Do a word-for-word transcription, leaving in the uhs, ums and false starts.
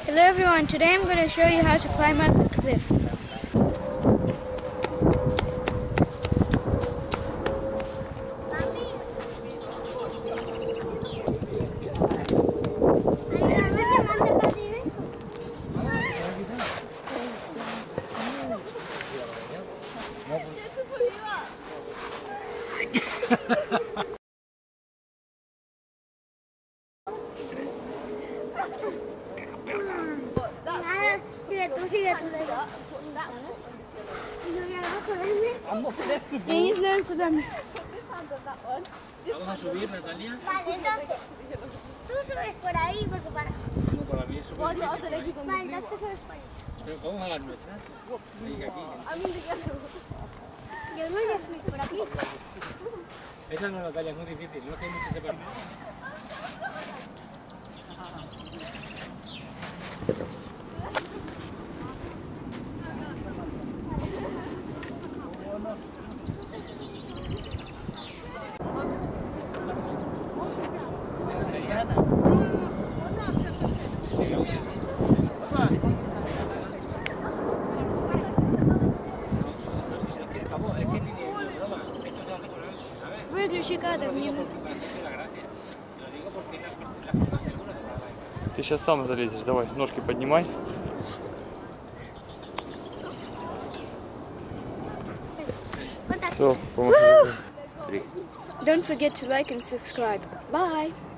Hello everyone, today I'm going to show you how to climb up a cliff. Y es leuk voor hem. Vamos a subir, Natalia. Vale, entonces, tú subes por ahí porque para... No, para mí eso es muy difícil. Vale, entonces tú subes por ahí. Pero vamos a las nuestras. Venga, aquí. Yo no voy a subir por aquí. Esa no, Natalia, es muy difícil. No es que hay mucha separación. Выключи кадр, мне... Ты сейчас сам залезешь, давай, ножки поднимай. Кто? Don't forget to like and subscribe. Bye!